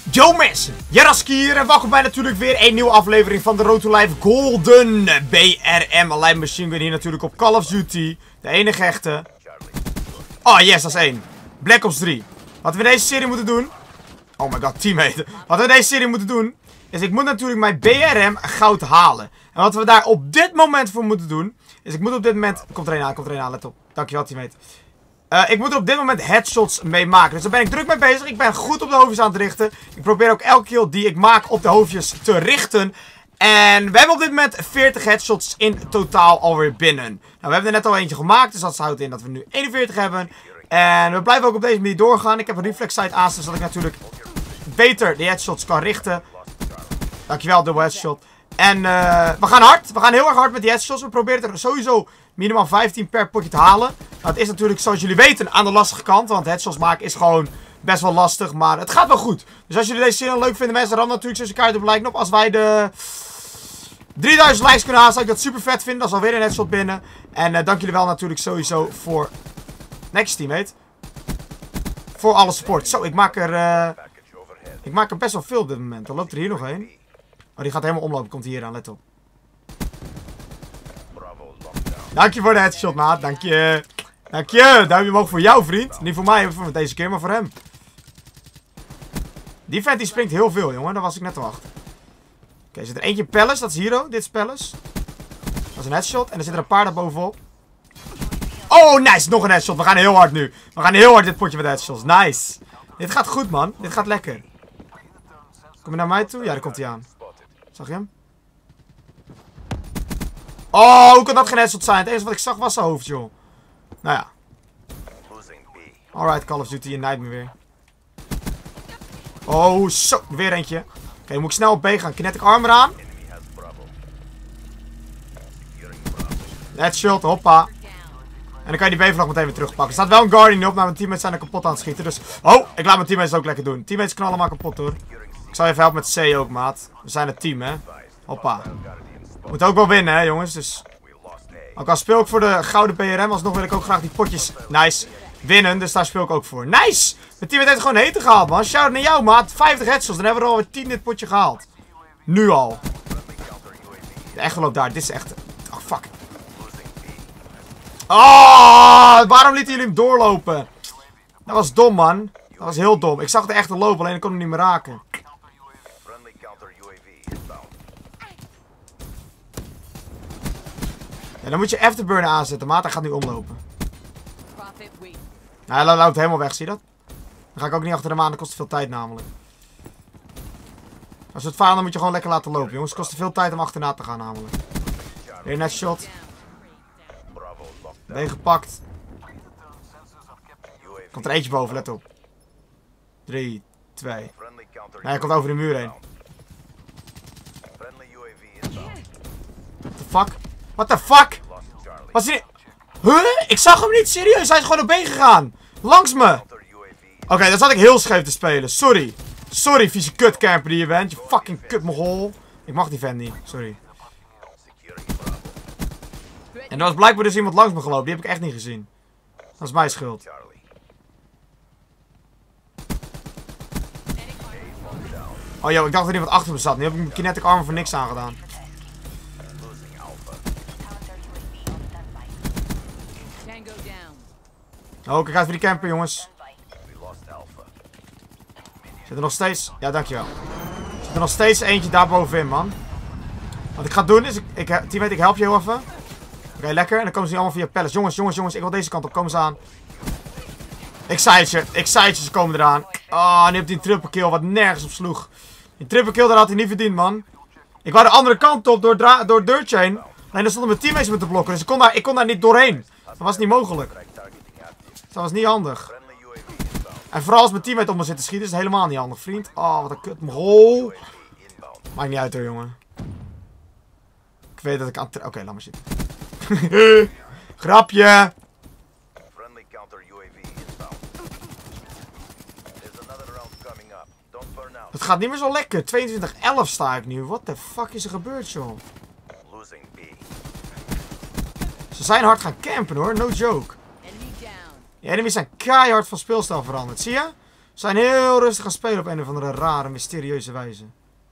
Yo mensen, Jaraski hier en welkom bij natuurlijk weer een nieuwe aflevering van de Road to Life Golden BRM Alive Machine Gun hier natuurlijk op Call of Duty. De enige echte. Oh yes, dat is 1. Black Ops 3. Wat we in deze serie moeten doen. Oh my god, teammate. Wat we in deze serie moeten doen is ik moet natuurlijk mijn BRM goud halen. En wat we daar op dit moment voor moeten doen is ik moet op dit moment... Komt er een aan, let op. Dankjewel teammate. Ik moet er op dit moment headshots mee maken. Dus daar ben ik druk mee bezig. Ik ben goed op de hoofdjes aan het richten. Ik probeer ook elke kill die ik maak op de hoofdjes te richten. En we hebben op dit moment 40 headshots in totaal alweer binnen. Nou, we hebben er net al eentje gemaakt. Dus dat houdt in dat we nu 41 hebben. En we blijven ook op deze manier doorgaan. Ik heb een reflex sight aanstaan zodat ik natuurlijk beter de headshots kan richten. Dankjewel, dubbel headshot. En we gaan hard. We gaan heel erg hard met die headshots. We proberen er sowieso minimaal 15 per potje te halen. Nou, het is natuurlijk, zoals jullie weten, aan de lastige kant. Want headshots maken is gewoon best wel lastig. Maar het gaat wel goed. Dus als jullie deze serie leuk vinden, mensen, dan natuurlijk zoals elkaar op like knop. Als wij de 3000 likes kunnen halen, zou ik dat super vet vinden. Dat is alweer een headshot binnen. En dank jullie wel natuurlijk sowieso voor... Next teammate. Voor alle support. Zo, ik maak er best wel veel op dit moment. Dan loopt er hier nog een. Oh, die gaat helemaal omlopen. Komt hier aan, let op. Dank je voor de headshot, maat. Dank je. Dank je. Duimpje omhoog voor jou, vriend. Niet voor mij, voor deze keer, maar voor hem. Die vent die springt heel veel, jongen. Daar was ik net al achter. Oké, er zit er eentje in Palace. Dat is Hero. Dit is Palace. Dat is een headshot. En er zit er een paar daar bovenop. Oh, nice. Nog een headshot. We gaan heel hard nu. We gaan heel hard dit potje met headshots. Nice. Dit gaat goed, man. Dit gaat lekker. Kom je naar mij toe? Ja, daar komt hij aan. Zag je hem? Oh, hoe kan dat geen headshot zijn? Het enige wat ik zag was zijn hoofd, joh. Nou ja. Alright, Call of Duty, je nijpt me weer. Oh, zo. Weer eentje. Oké, moet ik snel op B gaan. Kinetic armor aan. Headshot, hoppa. En dan kan je die B-vlag meteen weer terugpakken. Er staat wel een Guardian op, maar mijn teammates zijn er kapot aan het schieten. Dus, oh, ik laat mijn teammates ook lekker doen. Teammates knallen maar kapot, hoor. Ik zal je even helpen met C ook, maat. We zijn het team, hè. Hoppa. We moeten ook wel winnen, hè, jongens. Dus... Ook al speel ik voor de gouden BRM, alsnog wil ik ook graag die potjes, nice, winnen. Dus daar speel ik ook voor. Nice! Mijn team heeft gewoon heten gehaald, man. Shout naar jou, maat. 50 headshots. Dan hebben we er alweer 10 dit potje gehaald. Nu al. De echte loopt daar. Dit is echt... Oh, fuck. Oh, waarom lieten jullie hem doorlopen? Dat was dom, man. Dat was heel dom. Ik zag de echte lopen, alleen ik kon hem niet meer raken. Ja, dan moet je afterburner aanzetten, maat. Hij gaat nu omlopen. Nou, hij loopt helemaal weg, zie je dat? Dan ga ik ook niet achter hem aan, dat kost te veel tijd namelijk. Als we het varen, dan moet je gewoon lekker laten lopen, jongens. Het kost te veel tijd om achterna te gaan namelijk. Weer net shot. Ben gepakt. Komt er eentje boven, let op. 3, 2. Nee, hij komt over de muur heen. What the fuck? What the fuck? Was hij... Huh? Ik zag hem niet, serieus. Hij is gewoon op B gegaan. Langs me. Oké, dan zat ik heel scheef te spelen. Sorry. Sorry, vieze kutcamper die je bent. Je fucking kutmogol. Ik mag die vent niet. Sorry. En er was blijkbaar dus iemand langs me gelopen. Die heb ik echt niet gezien. Dat is mijn schuld. Oh joh, ik dacht dat er iemand achter me zat. Nu heb ik mijn kinetic armor voor niks aangedaan. Oh, kijk uit voor die camper, jongens. Zit er nog steeds... Ja, dankjewel. Zit er nog steeds eentje daar bovenin, man. Wat ik ga doen is... Teammate, ik help je heel even. Oké, lekker. En dan komen ze allemaal via pallets. Jongens, ik wil deze kant op. Komen ze aan. Ik zei het je, ze komen eraan. Oh, nu heeft hij een triple kill wat nergens op sloeg. Die triple kill, daar had hij niet verdiend, man. Ik wou de andere kant op door Dirtchain. Alleen daar stonden mijn teammates me te blokken. Dus ik kon daar niet doorheen. Dat was niet mogelijk. Dat was niet handig. En vooral als mijn teammate op me zit te schieten, is het helemaal niet handig, vriend. Oh, wat een kut. Mogol. Maakt niet uit hoor, jongen. Ik weet dat ik aan... Oké, laat maar zitten. Grapje. Het gaat niet meer zo lekker. 22-11 sta ik nu. What the fuck is er gebeurd, joh? Ze zijn hard gaan campen, hoor. No joke. De enemies zijn keihard van speelstijl veranderd. Zie je? zijn heel rustig gaan spelen op een of andere rare, mysterieuze wijze.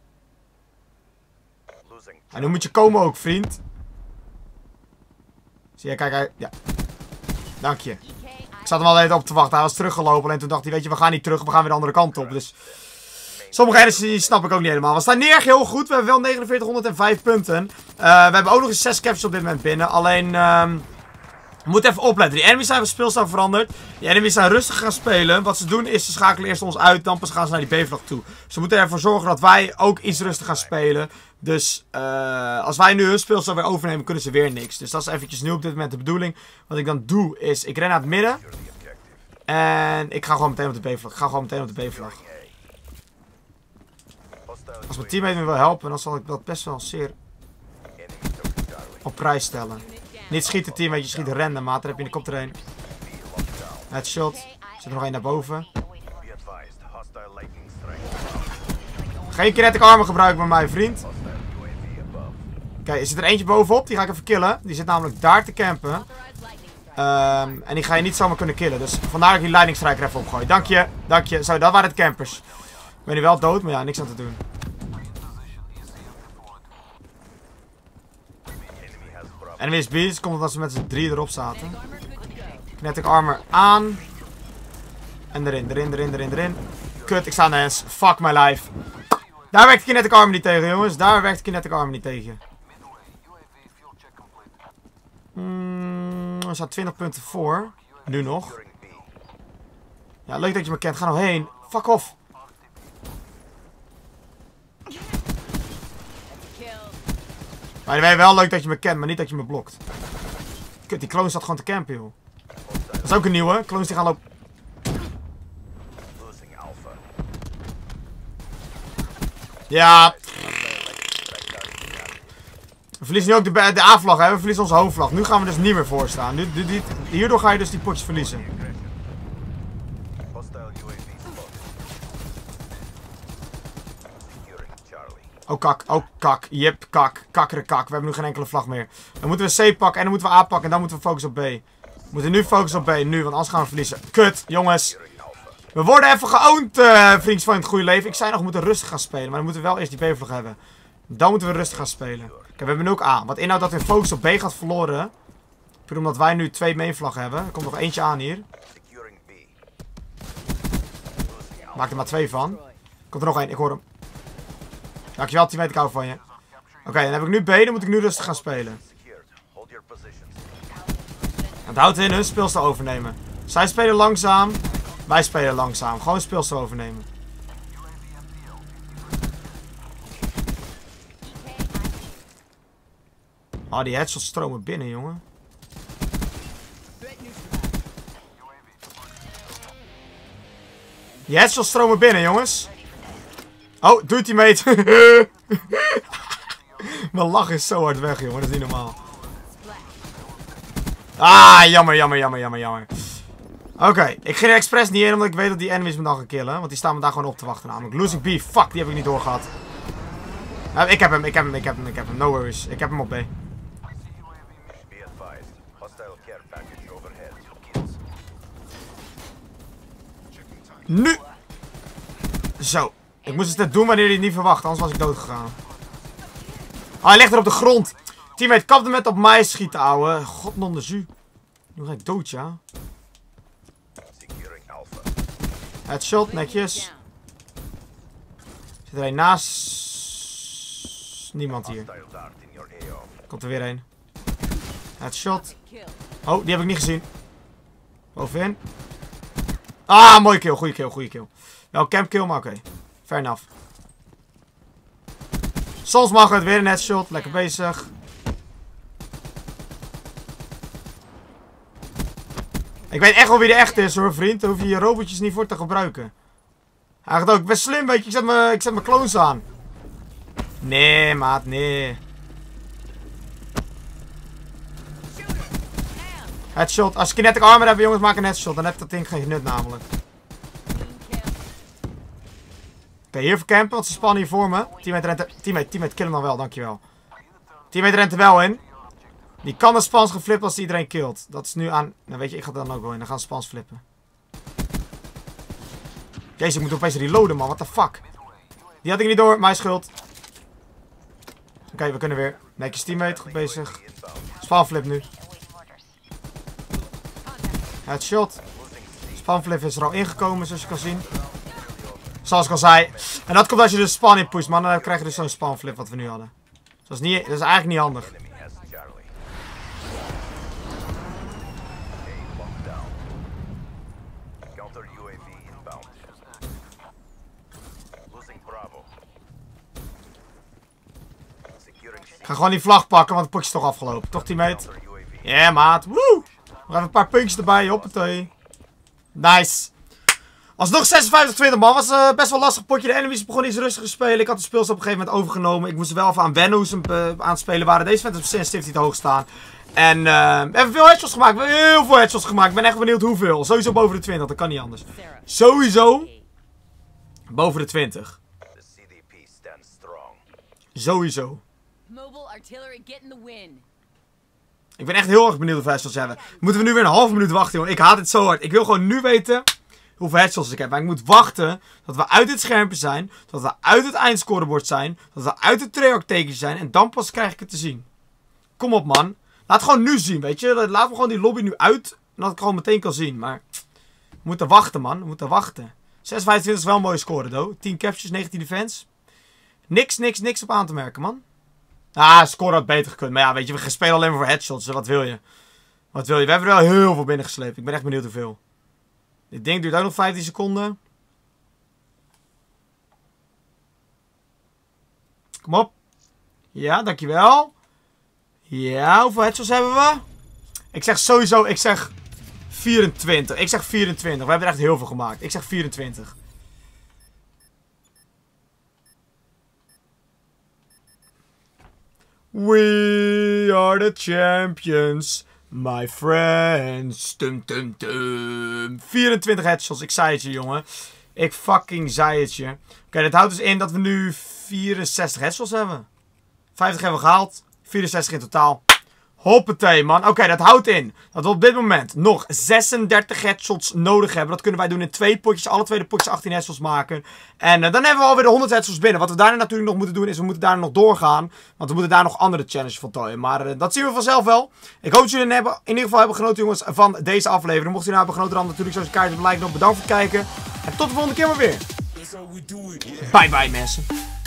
En nu moet je komen ook, vriend. Zie je, kijk, ja. Dank je. Ik zat hem al even op te wachten. Hij was teruggelopen en toen dacht hij, weet je, we gaan niet terug. We gaan weer de andere kant op. Dus sommige energie snap ik ook niet helemaal. We staan neer heel goed. We hebben wel 4905 punten. We hebben ook nog eens 6 captures op dit moment binnen. Alleen, we moeten even opletten. Die enemies zijn van speelstijl veranderd. Die enemies zijn rustig gaan spelen. Wat ze doen is, ze schakelen eerst ons uit. Dan pas gaan ze naar die B-vlag toe. Ze moeten ervoor zorgen dat wij ook iets rustig gaan spelen. Dus als wij nu hun speelstijl weer overnemen, kunnen ze weer niks. Dus dat is eventjes nu op dit moment de bedoeling. Wat ik dan doe is, ik ren naar het midden. En ik ga gewoon meteen op de B-vlag. Als mijn teammate me wil helpen, dan zal ik dat best wel zeer op prijs stellen. Niet schieten teammate, je schiet random, maat. Daar heb je in de kop erheen. Headshot. Er zit er nog één naar boven. Geen kinetic armor gebruiken bij mij, vriend. Kijk, er zit er eentje bovenop. Die ga ik even killen. Die zit namelijk daar te campen. En die ga je niet zomaar kunnen killen. Dus vandaar dat ik die lightning striker even opgooi. Dank je. Dank je. Zo, dat waren de campers. Ik ben nu wel dood, maar ja, niks aan te doen. Enemies beast. Komt omdat ze met z'n 3 erop zaten. Kinetic armor aan. En erin. Kut, ik sta aan de hands. Fuck my life. Daar werkt kinetic armor niet tegen, jongens. Daar werkt kinetic armor niet tegen. Er staan 20 punten voor. Nu nog. Ja, leuk dat je me kent. Ga nou heen. Fuck off. Maar wel leuk dat je me kent, maar niet dat je me blokt. Kut, die clone staat gewoon te campen, joh. Dat is ook een nieuwe. Clones die gaan lopen. Ja. We verliezen nu ook de A-vlag, hè. We verliezen onze hoofdvlag. Nu gaan we dus niet meer voorstaan. Hierdoor ga je dus die potjes verliezen. Oh kak, Jep, kak. Kakkere kak. We hebben nu geen enkele vlag meer. Dan moeten we C pakken en dan moeten we A pakken en dan moeten we focussen op B. We moeten nu focussen op B, nu, want anders gaan we verliezen. Kut, jongens. We worden even geowned, vriendjes van het goede leven. Ik zei nog, we moeten rustig gaan spelen, maar dan moeten we wel eerst die B-vlag hebben. Dan moeten we rustig gaan spelen. Kijk, we hebben nu ook A. Wat inhoudt dat we focus op B gaat verloren. Puur omdat wij nu 2 mainvlaggen hebben. Er komt nog eentje aan hier. Maak er maar 2 van. Komt er nog 1, ik hoor hem. Dankjewel, teammate, ik hou van je. Oké, dan heb ik nu B, dan moet ik nu rustig gaan spelen. Het houdt in hun speelstijl overnemen. Zij spelen langzaam, wij spelen langzaam. Gewoon speelstijl overnemen. Oh, die headshots stromen binnen, jongen. Die headshots stromen binnen, jongens. Oh, doet hij mee. Mijn lach is zo hard weg, jongen. Dat is niet normaal. Ah, jammer. Oké, ik ging er expres niet in, omdat ik weet dat die enemies me dan gaan killen. Want die staan me daar gewoon op te wachten namelijk. Losing B, fuck, die heb ik niet doorgehad. Ik heb hem. No worries. Ik heb hem op B. Nu! Zo. Ik moest het doen wanneer hij het niet verwacht, anders was ik dood gegaan. Oh, hij ligt er op de grond. Teammate, kap er met op mij schieten, ouwe. God de zu. Nu ga ik dood, ja. Headshot, netjes. Zit er een naast. Niemand hier. Komt er weer een. Headshot. Oh, die heb ik niet gezien. Bovenin. Ah, mooie kill. Goeie kill. Wel camp kill, maar oké. Fair enough. Soms mag het weer een headshot. Lekker bezig. Ik weet echt wel wie de echte is, hoor, vriend. Daar hoef je je robotjes niet voor te gebruiken. Hij gaat ook best slim, weet je. Ik zet mijn clones aan. Nee, maat, nee. Headshot. Als je kinetic armor hebt, jongens, maak een headshot. Dan heeft dat ding geen nut, namelijk. Oké, hier vercampen, want ze spannen hier voor me. Teammate, kill hem dan wel, dankjewel. Teammate rent er wel in. Die kan de spans gaan flippen als hij iedereen killt. Dat is nu aan... Nou weet je, ik ga er dan ook wel in. Dan gaan spans flippen. Jezus, ik moet opeens reloaden, man. What the fuck? Die had ik niet door. Mijn schuld. Oké, we kunnen weer. Netjes teammate. Goed bezig. Spawnflip nu. Headshot. Spawnflip is er al ingekomen, zoals je kan zien. Zoals ik al zei. En dat komt als je de spawn in pusht, man. Dan krijg je dus zo'n spawnflip wat we nu hadden. Dat is eigenlijk niet handig. Ik ga gewoon die vlag pakken, want het potje is toch afgelopen. Toch, teammate? Ja, yeah, maat. Woe! Nog even een paar puntjes erbij. Hoppatee. Nice. Alsnog 56-20, man. Was best wel lastig potje. De enemies begonnen iets rustiger te spelen. Ik had de speelstap op een gegeven moment overgenomen. Ik moest er wel even aan wennen hoe ze aan het spelen waren. Deze vent heeft sensitivity te hoog staan. En we hebben veel headshots gemaakt. We hebben heel veel headshots gemaakt. Ik ben echt benieuwd hoeveel. Sowieso boven de 20. Dat kan niet anders. Sowieso boven de 20. Sowieso. Ik ben echt heel erg benieuwd hoeveel headshots hebben. Moeten we nu weer een halve minuut wachten, jongen. Ik haat het zo hard. Ik wil gewoon nu weten hoeveel headshots ik heb. Maar ik moet wachten dat we uit dit schermpje zijn. Dat we uit het eindscorebord zijn. Dat we uit het Treyarch-tekentje zijn. En dan pas krijg ik het te zien. Kom op, man. Laat het gewoon nu zien, weet je. Laten we gewoon die lobby nu uit. En dat ik gewoon meteen kan zien. Maar we moeten wachten, man. We moeten wachten. 6-25 is wel een mooie score, though. 10 captures, 19 defense. Niks op aan te merken, man. Ah, score had beter gekund. Maar ja, weet je, we spelen alleen maar voor headshots. Dus wat wil je? Wat wil je? We hebben er wel heel veel binnengesleept. Ik ben echt benieuwd hoeveel. Dit ding duurt ook nog 15 seconden. Kom op. Ja, dankjewel. Ja, hoeveel headshots hebben we? Ik zeg sowieso, 24. Ik zeg 24. We hebben er echt heel veel gemaakt. Ik zeg 24. We are the champions, my friends. 24 headshots, ik zei het je, jongen. Ik fucking zei het je. Oké, dat houdt dus in dat we nu 64 headshots hebben. 50 hebben we gehaald, 64 in totaal. Hoppatee, man. Oké, dat houdt in dat we op dit moment nog 36 headshots nodig hebben. Dat kunnen wij doen in 2 potjes. Alle 2 de potjes 18 headshots maken. En dan hebben we alweer de 100 headshots binnen. Wat we daarna natuurlijk nog moeten doen is, we moeten daar nog doorgaan. Want we moeten daar nog andere challenges voltooien. Maar dat zien we vanzelf wel. Ik hoop dat jullie in ieder geval hebben genoten, jongens, van deze aflevering. Mocht jullie nou hebben genoten, dan natuurlijk zoals kaart op like nog. Bedankt voor het kijken. En tot de volgende keer maar weer. Bye bye, mensen.